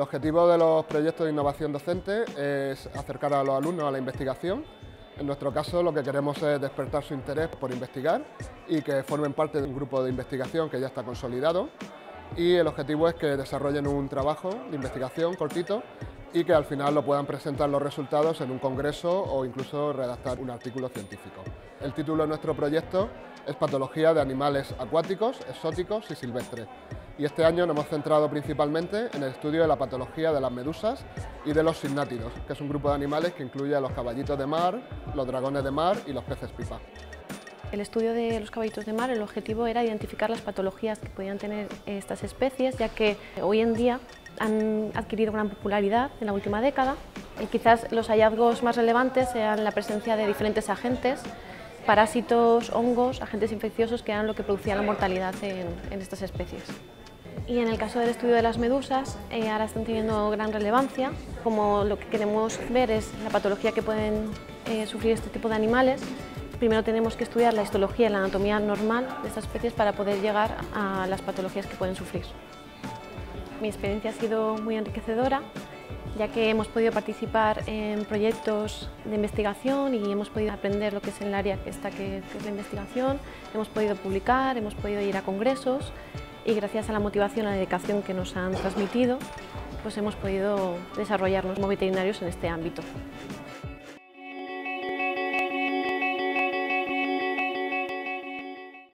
objetivo de los proyectos de innovación docente es acercar a los alumnos a la investigación. En nuestro caso, lo que queremos es despertar su interés por investigar y que formen parte de un grupo de investigación que ya está consolidado. Y el objetivo es que desarrollen un trabajo de investigación cortito y que al final lo puedan presentar los resultados en un congreso o incluso redactar un artículo científico. El título de nuestro proyecto es Patología de animales acuáticos, exóticos y silvestres. Y este año nos hemos centrado principalmente en el estudio de la patología de las medusas y de los simnátidos, que es un grupo de animales que incluye a los caballitos de mar, los dragones de mar y los peces pipa. El estudio de los caballitos de mar, el objetivo era identificar las patologías que podían tener estas especies, ya que hoy en día han adquirido gran popularidad en la última década y quizás los hallazgos más relevantes sean la presencia de diferentes agentes, parásitos, hongos, agentes infecciosos que eran lo que producía la mortalidad en estas especies. Y en el caso del estudio de las medusas, ahora están teniendo gran relevancia, como lo que queremos ver es la patología que pueden sufrir este tipo de animales. Primero tenemos que estudiar la histología y la anatomía normal de estas especies para poder llegar a las patologías que pueden sufrir. Mi experiencia ha sido muy enriquecedora, ya que hemos podido participar en proyectos de investigación y hemos podido aprender lo que es el área que es la investigación, hemos podido publicar, hemos podido ir a congresos y gracias a la motivación y la dedicación que nos han transmitido, pues hemos podido desarrollarnos como veterinarios en este ámbito.